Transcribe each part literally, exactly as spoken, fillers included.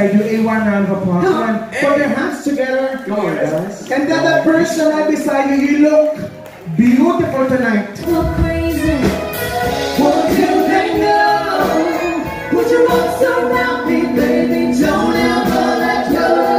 beside you, A one round of applause. Come on, put your hands together. Come on, guys. And the other person right beside you, you look beautiful tonight. So crazy. Would you let go? Would you walk around me, baby? Don't ever let go.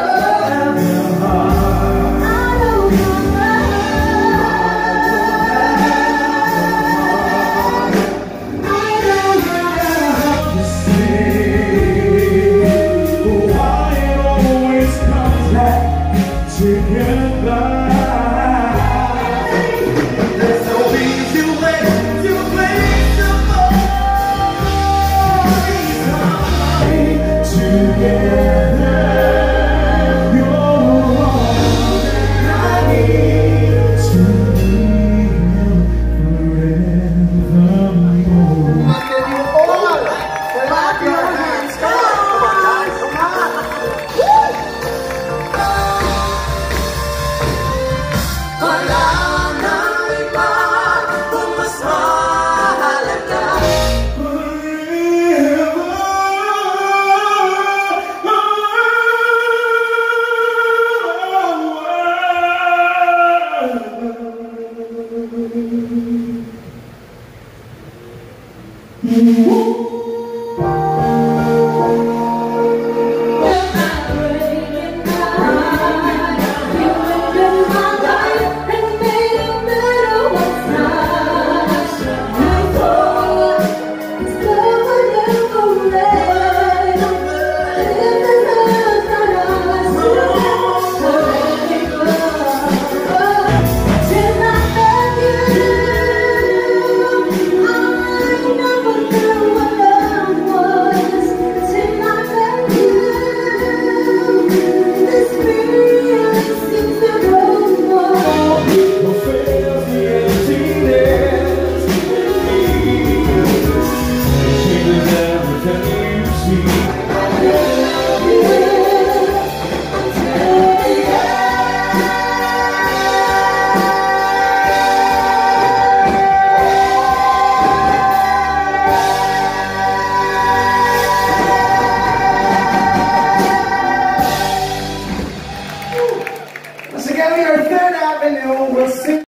See